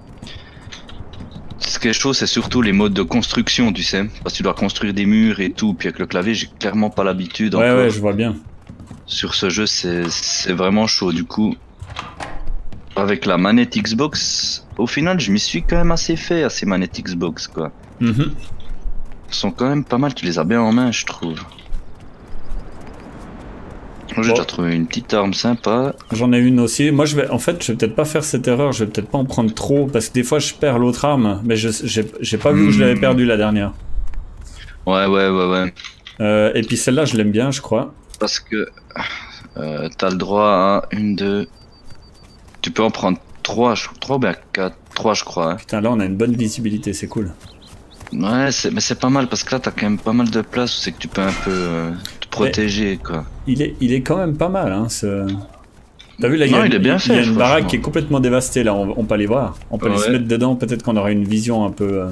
Ce qui est chaud, c'est surtout les modes de construction, tu sais. Parce que tu dois construire des murs et tout, puis avec le clavier, j'ai clairement pas l'habitude. Ouais, ouais, je vois bien. Sur ce jeu, c'est vraiment chaud. Du coup, avec la manette Xbox, au final, je m'y suis quand même assez fait à ces manettes Xbox, quoi. Elles sont quand même pas mal, tu les as bien en main, je trouve. J'ai déjà trouvé une petite arme sympa. J'en ai une aussi. Moi, je vais peut-être pas faire cette erreur. Je vais peut-être pas en prendre trop parce que des fois, je perds l'autre arme, mais j'ai pas vu où je l'avais perdu la dernière. Ouais. Et puis celle-là, je l'aime bien, je crois. Parce que t'as le droit à une, deux. Tu peux en prendre 3 ou bien 4. 3, je crois. Hein. Putain, là, on a une bonne visibilité, c'est cool. Ouais, mais c'est pas mal parce que là, t'as quand même pas mal de place où c'est que tu peux un peu te protéger, quoi. Il est quand même pas mal, hein. T'as vu, là, il y a une baraque qui est complètement dévastée, là. On peut aller voir. On peut aller se mettre dedans. Peut-être qu'on aura une vision un peu.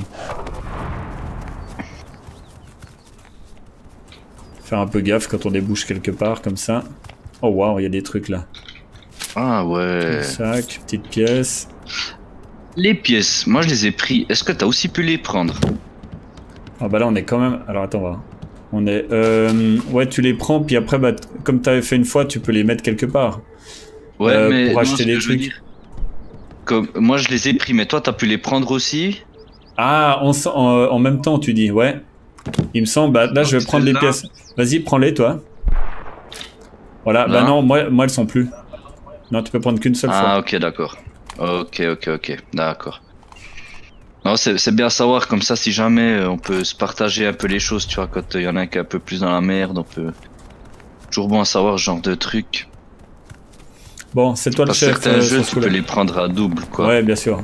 Faire un peu gaffe quand on débouche quelque part, comme ça. Oh, waouh, il y a des trucs là. Ah ouais. Sac, petite pièce. Les pièces, moi je les ai pris. Est-ce que t'as aussi pu les prendre? Ah bah là on est quand même... Alors attends, on va... On est... Ouais, tu les prends, puis après, bah, comme t'avais fait une fois, tu peux les mettre quelque part. Ouais, mais... Pour acheter des trucs. Comme... Moi je les ai pris, mais toi t'as pu les prendre aussi? Ah, en même temps tu dis, ouais. Il me semble, bah là je vais prendre les pièces. Vas-y, prends-les toi. Voilà, bah non, moi elles sont plus. Non, tu peux prendre qu'une seule fois. Ah ok, d'accord. Ok, d'accord. Non, c'est bien à savoir, comme ça si jamais on peut se partager un peu les choses, tu vois, quand il y en a un qui est un peu plus dans la merde, on peut... Toujours bon à savoir ce genre de truc. Bon, c'est toi le chef. Certains jeux, tu peux les prendre à double, quoi. Ouais, bien sûr.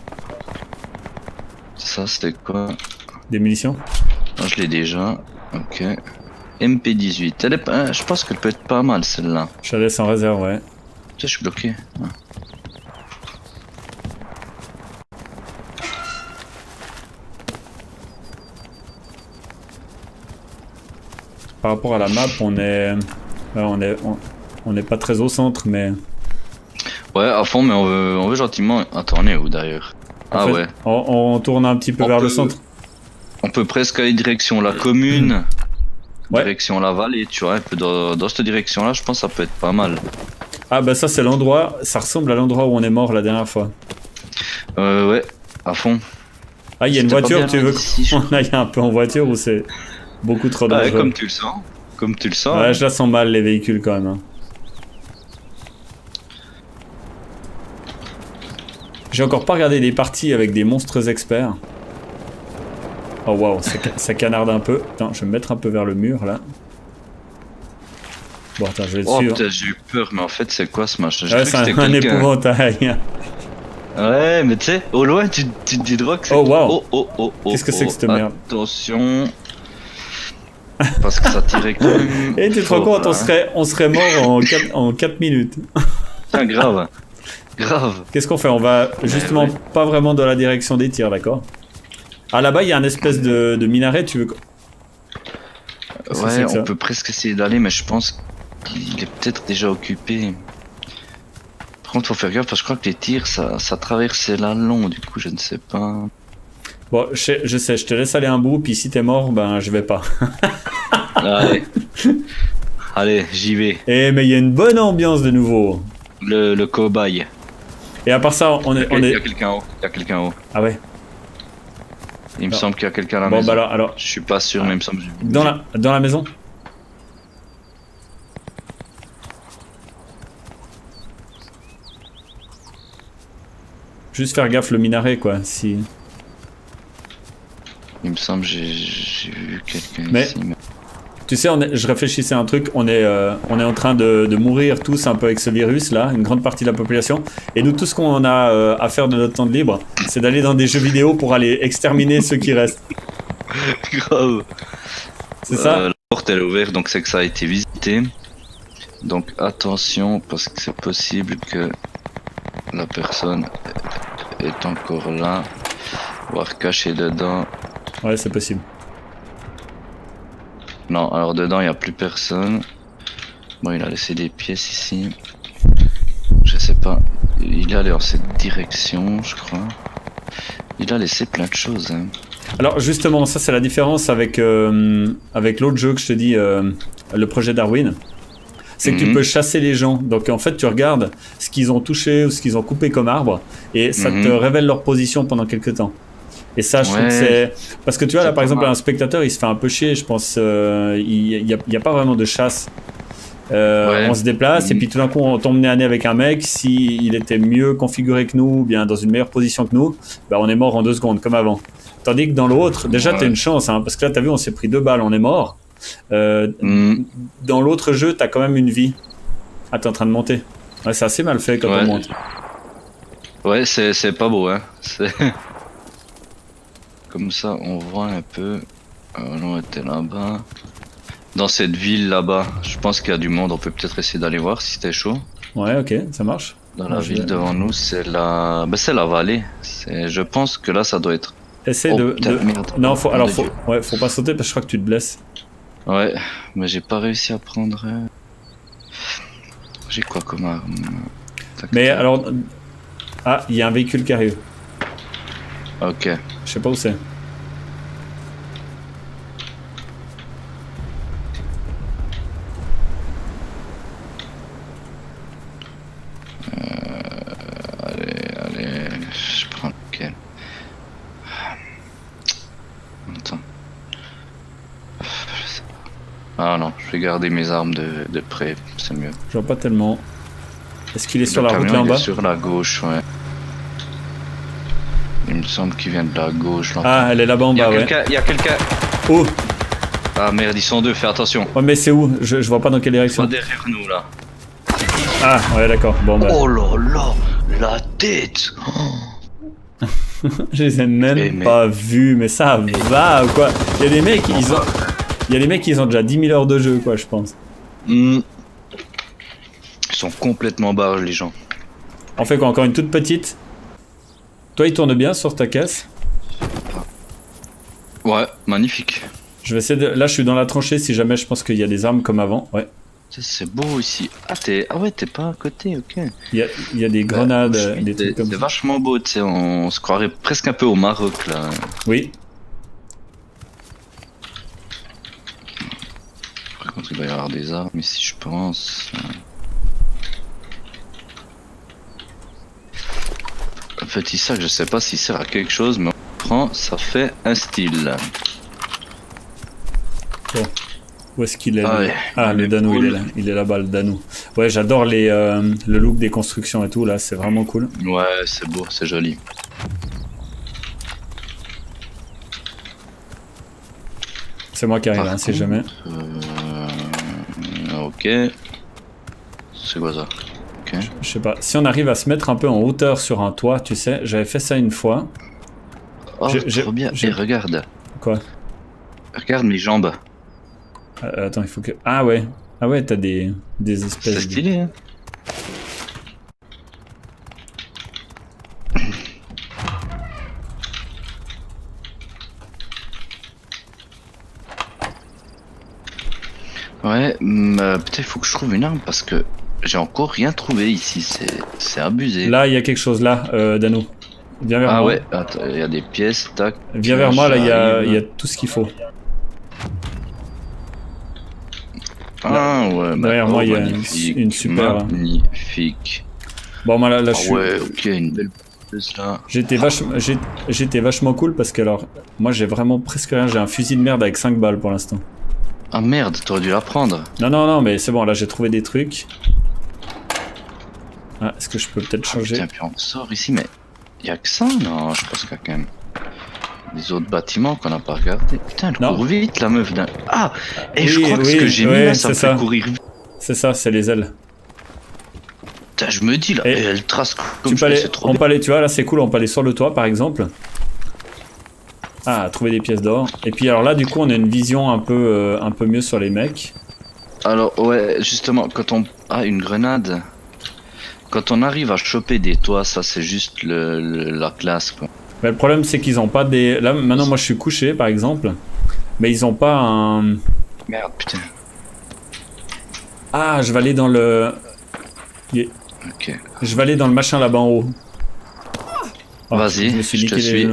Ça, c'était quoi? Des munitions? Non, je l'ai déjà. Ok. MP18. Elle est... Je pense qu'elle peut être pas mal, celle-là. Je la laisse en réserve, ouais. Tiens, je suis bloqué. Ah. Par rapport à la map, on est pas très au centre, mais... Ouais, à fond, mais on veut gentiment... Attends, on est où d'ailleurs? Ah ouais. On tourne un petit peu vers le centre. On peut presque aller direction la commune, direction la vallée, tu vois, un peu dans cette direction-là, je pense que ça peut être pas mal. Ah bah ça c'est l'endroit, ça ressemble à l'endroit où on est mort la dernière fois. Ouais, à fond. Ah il y a une voiture, tu veux qu'on aille un peu en voiture ou c'est beaucoup trop dangereux? Comme tu le sens. Comme tu le sens. Ouais, je la sens mal les véhicules quand même. Hein. J'ai encore pas regardé des parties avec des monstres experts. Oh waouh, ça canarde un peu. Attends, je vais me mettre un peu vers le mur là. Bon attends, je vais Oh dessus. putain, j'ai eu peur, mais en fait c'est quoi ce machin? Ouais, c'est un épouvantail. Ouais, mais tu sais, au loin tu te dis droit que c'est... Oh waouh. Oh. Qu'est-ce que c'est que cette merde? Attention. Parce que ça tirait quand même... Et tu te rends compte, on serait mort en 4 minutes. Putain, grave. Grave. Qu'est-ce qu'on fait? On va justement pas vraiment dans la direction des tirs, d'accord? Ah là-bas, il y a un espèce de minaret, tu veux... Ouais, on peut presque essayer d'aller, mais je pense qu'il est peut-être déjà occupé. Par contre, faut faire gaffe, parce que je crois que les tirs, ça traversait la long, du coup, je ne sais pas... Bon, je sais, je te laisse aller un bout, puis si t'es mort, ben je vais pas. Allez, j'y vais. Eh, mais il y a une bonne ambiance de nouveau. Le cobaye. Et à part ça, on est... Il y a quelqu'un en haut. Il y a quelqu'un en haut. Ah ouais. Il me semble qu'il y a quelqu'un à la maison. Bon, bah alors... Je suis pas sûr, mais il me semble... Dans la maison? Juste faire gaffe le minaret, quoi, si... Il me semble que j'ai vu quelqu'un ici. Mais... Tu sais, je réfléchissais à un truc, on est en train de mourir tous un peu avec ce virus là, une grande partie de la population, et nous tout ce qu'on a à faire de notre temps de libre, c'est d'aller dans des jeux vidéo pour aller exterminer ceux qui restent. Grave. C'est ça? La porte elle est ouverte, donc c'est que ça a été visité. Donc attention, parce que c'est possible que la personne est encore là, voire cachée dedans. Ouais, c'est possible. Non, alors dedans il n'y a plus personne. Bon, il a laissé des pièces ici. Je sais pas. Il est allé dans cette direction, je crois. Il a laissé plein de choses. Hein. Alors justement, ça c'est la différence avec l'autre jeu que je te dis, le projet Darwin. C'est que tu peux chasser les gens. Donc en fait, tu regardes ce qu'ils ont touché ou ce qu'ils ont coupé comme arbre, et ça te révèle leur position pendant quelques temps. Et ça, je trouve que c'est... Parce que tu vois, là, par exemple, un spectateur, il se fait un peu chier, je pense. Il n'y a pas vraiment de chasse. On se déplace, et puis tout d'un coup, on tombe nez à nez avec un mec. S'il était mieux configuré que nous, ou bien dans une meilleure position que nous, bah, on est mort en 2 secondes, comme avant. Tandis que dans l'autre, déjà, t'as une chance, hein, parce que là, t'as vu, on s'est pris 2 balles, on est mort. Dans l'autre jeu, t'as quand même une vie. Ah, t'es en train de monter. Ouais, c'est assez mal fait quand on monte. Ouais, c'est pas beau, hein. Comme ça, on voit un peu. On était là-bas. Dans cette ville là-bas, je pense qu'il y a du monde. On peut peut-être essayer d'aller voir si c'était chaud. Ouais, ok, ça marche. Dans la ville devant nous, c'est la... Ben, c'est la vallée. Je pense que là, ça doit être... Essaye de... Merde. Non, faut pas sauter parce que je crois que tu te blesses. Ouais, mais j'ai pas réussi à prendre... J'ai quoi comme arme? Mais alors... Ah, il y a un véhicule qui arrive. Ok. Je sais pas où c'est. Allez, je prends lequel? Attends. Je sais pas. Ah non, je vais garder mes armes de près, c'est mieux. Je vois pas tellement. Est-ce qu'il est sur la route là en bas? Sur la gauche, ouais. Il me semble qu'il vient de la gauche. Là. Ah, elle est là-bas en bas, ouais. Il y a quelqu'un. Oh! Ah merde, ils sont 2, fais attention. Ouais, mais c'est où? Je vois pas dans quelle direction. Pas derrière nous là. Ah, ouais, d'accord. Bon, bah. Oh là là, la tête! Je les ai même pas vus, mais ça va ou quoi? Il y a des mecs, ils ont déjà 10 000 heures de jeu, quoi, je pense. Ils sont complètement barges, les gens. On fait quoi? Encore une toute petite? Toi, il tourne bien sur ta caisse? Ouais, magnifique. Je vais essayer de... Là, je suis dans la tranchée si jamais je pense qu'il y a des armes comme avant. Ouais. C'est beau ici. Ah ouais, t'es pas à côté, ok. Il y a des grenades, des trucs comme ça. C'est vachement beau, tu sais. On se croirait presque un peu au Maroc, là. Oui. Par contre, il va y avoir des armes ici, je pense. Un petit sac, je sais pas s'il sert à quelque chose, mais on prend, ça fait un style. Bon. Où est-ce qu'il est, ouais. Ah, le Danou, il est là-bas, le Danou. Ouais, j'adore le look des constructions et tout, là, c'est vraiment cool. Ouais, c'est beau, c'est joli. C'est moi qui arrive, hein, si jamais. Ok. C'est quoi ça? Ok. Je sais pas. Si on arrive à se mettre un peu en hauteur sur un toit, tu sais, j'avais fait ça une fois. Oh, trop bien. Et regarde. Quoi? Regarde mes jambes. Attends, il faut que... Ah ouais. Ah ouais, t'as des espèces... C'est stylé, hein. Ouais, peut-être il faut que je trouve une arme parce que j'ai encore rien trouvé ici, c'est abusé. Là, il y a quelque chose, là, Danou. Viens vers moi. Ah ouais, attends, il y a des pièces, tac. Viens vers moi, là, il y a tout ce qu'il faut. Ah ouais, derrière moi, il y a une super... Magnifique. Bon, moi, là, je suis... Ouais, ok, une belle pièce, là. J'étais vachement cool parce que, alors, moi, j'ai vraiment presque rien. J'ai un fusil de merde avec 5 balles pour l'instant. Ah merde, t'aurais dû la prendre. Non, mais c'est bon, là j'ai trouvé des trucs. Ah, est-ce que je peux peut-être changer? Putain, puis on sort ici, mais y a que ça? Non, je pense qu'il y a quand même des autres bâtiments qu'on n'a pas regardé. Putain, elle court vite, la meuf. Ah, et oui, je crois que ce que j'ai mis là, ça me fait courir vite. C'est ça, c'est les ailes. Putain, je me dis là, et elle trace comme ça, c'est trop bien. Tu vois, là c'est cool, on peut aller sur le toit par exemple. Ah, trouver des pièces d'or. Et puis alors là, du coup, on a une vision un peu mieux sur les mecs. Alors ouais, justement, quand on... Ah, une grenade. Quand on arrive à choper des toits, ça c'est juste la classe, quoi. Mais le problème, c'est qu'ils ont pas des... Là, maintenant, moi, je suis couché, par exemple. Mais ils ont pas un... Merde, putain. Ah, je vais aller dans le... Ok. Je vais aller dans le machin là-bas en haut. Oh, vas-y, je te suis.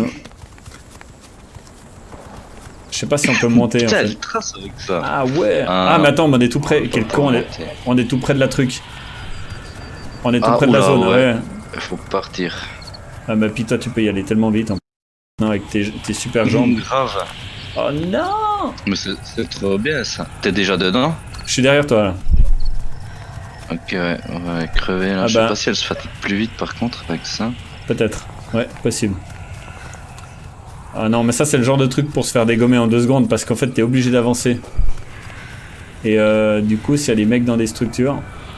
Je sais pas si on peut monter. Putain, en fait. elle trace avec ça. Ah ouais. Ah mais attends, on est tout près. Quel con, on est tout près de la truc. On est tout près de la zone. Ouais. Faut partir. Ah mais puis toi tu peux y aller tellement vite. Non, avec tes super jambes. Grave. Oh non. Mais c'est trop bien ça. T'es déjà dedans? Je suis derrière toi là. Ok, ouais, on va crever là. Je sais pas si elle se fatigue plus vite par contre avec ça. Peut-être. Ouais, possible. Ah non, mais ça c'est le genre de truc pour se faire dégommer en 2 secondes parce qu'en fait t'es obligé d'avancer. Et du coup, s'il y a des mecs dans des structures,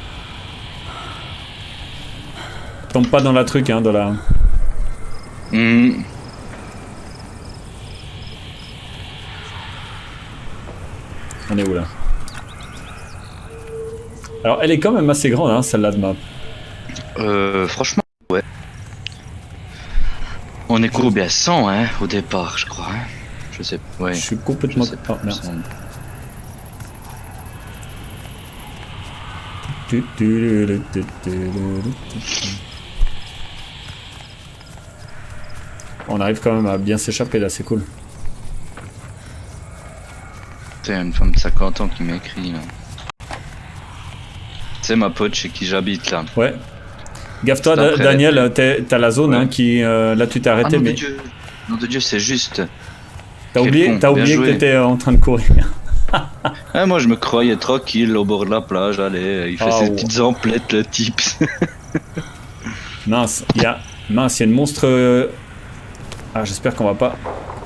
tombe pas dans la truc, hein, dans la... On est où là? Alors elle est quand même assez grande, hein, celle-là de map. Franchement, ouais. On est courbé à 100 hein, au départ, je crois. Hein. Je sais pas. Ouais. Je suis complètement... Oh, merde. On arrive quand même à bien s'échapper là, c'est cool. C'est une femme de 50 ans qui m'écrit là. C'est ma pote chez qui j'habite là. Ouais. Gaffe-toi, Daniel, t'as la zone hein, qui... là, tu t'es arrêté, nom mais... de Dieu. Nom de Dieu, c'est juste... T'as oublié que t'étais en train de courir. Ah, moi, je me croyais tranquille au bord de la plage, allez, il fait ses petites emplettes, le type. Mince, il y a une monstre... Ah, j'espère qu'on va pas...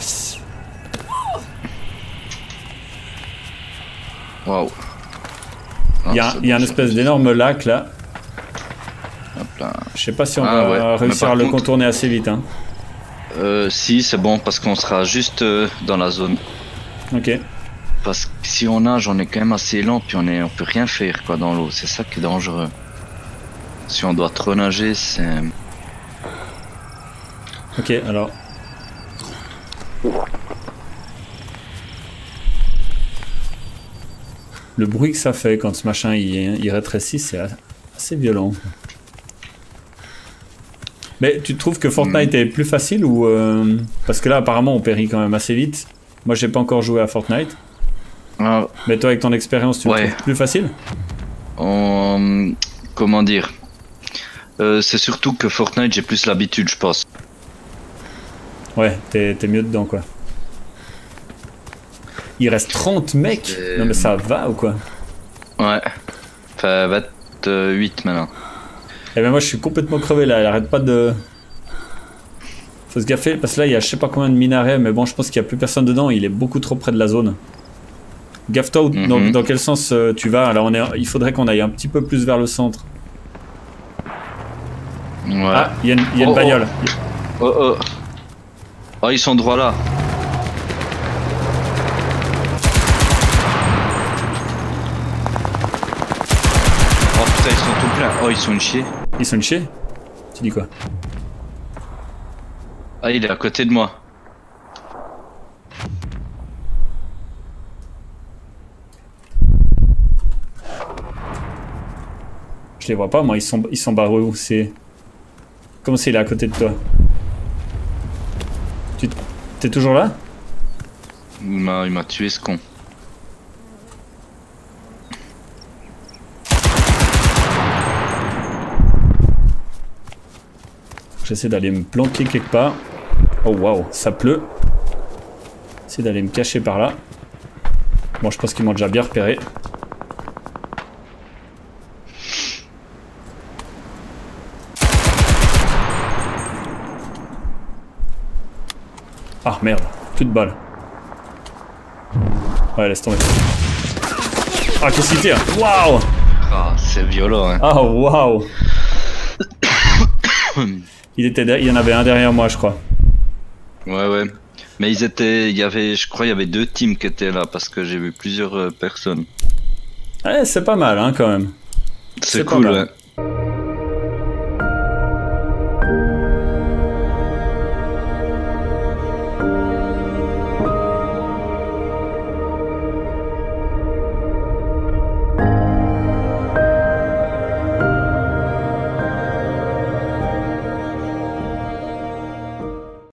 Waouh. Il y a un espèce d'énorme lac là. Je sais pas si on va réussir à le contourner assez vite. Hein. Si, c'est bon parce qu'on sera juste dans la zone. Ok. Parce que si on nage, on est quand même assez lent puis on peut rien faire quoi dans l'eau. C'est ça qui est dangereux. Si on doit trop nager, c'est... Ok, alors... Le bruit que ça fait quand ce machin il rétrécit, c'est assez violent. Mais tu trouves que Fortnite est plus facile ou... Parce que là apparemment on périt quand même assez vite. Moi j'ai pas encore joué à Fortnite. Mais toi avec ton expérience tu le trouves plus facile? Comment dire? C'est surtout que Fortnite, j'ai plus l'habitude, je pense. Ouais, t'es mieux dedans, quoi. Il reste 30 mecs. Non mais ça va ou quoi? Ouais. Enfin, 28 maintenant. Eh ben moi je suis complètement crevé là, elle arrête pas de... Faut se gaffer, parce que là il y a je sais pas combien de minarets, mais bon je pense qu'il y a plus personne dedans, il est beaucoup trop près de la zone. Gaffe-toi, dans quel sens tu vas? Alors il faudrait qu'on aille un petit peu plus vers le centre. Ouais. Ah, il y a une bagnole. Oh, ils sont droit là. Oh putain, ils sont tout pleins. Oh, ils sont une chier. Ils sont une chier? Tu dis quoi? Ah, il est à côté de moi. Je les vois pas, moi, ils sont barrés où? C'est... Comment c'est, il est à côté de toi? T'es toujours là? Il m'a tué ce con. J'essaie d'aller me planquer quelque part. Oh waouh, ça pleut. J'essaie d'aller me cacher par là. Bon, je pense qu'ils m'ont déjà bien repéré. Ah merde, plus de balles. Ouais, laisse tomber. Ah, qu'est-ce qu'il tire? Waouh! Ah, c'est violent, hein. Ah, waouh! Il y en avait un derrière moi, je crois. Ouais. Mais je crois il y avait 2 teams qui étaient là parce que j'ai vu plusieurs personnes. Ouais, c'est pas mal, hein, quand même. C'est cool, ouais.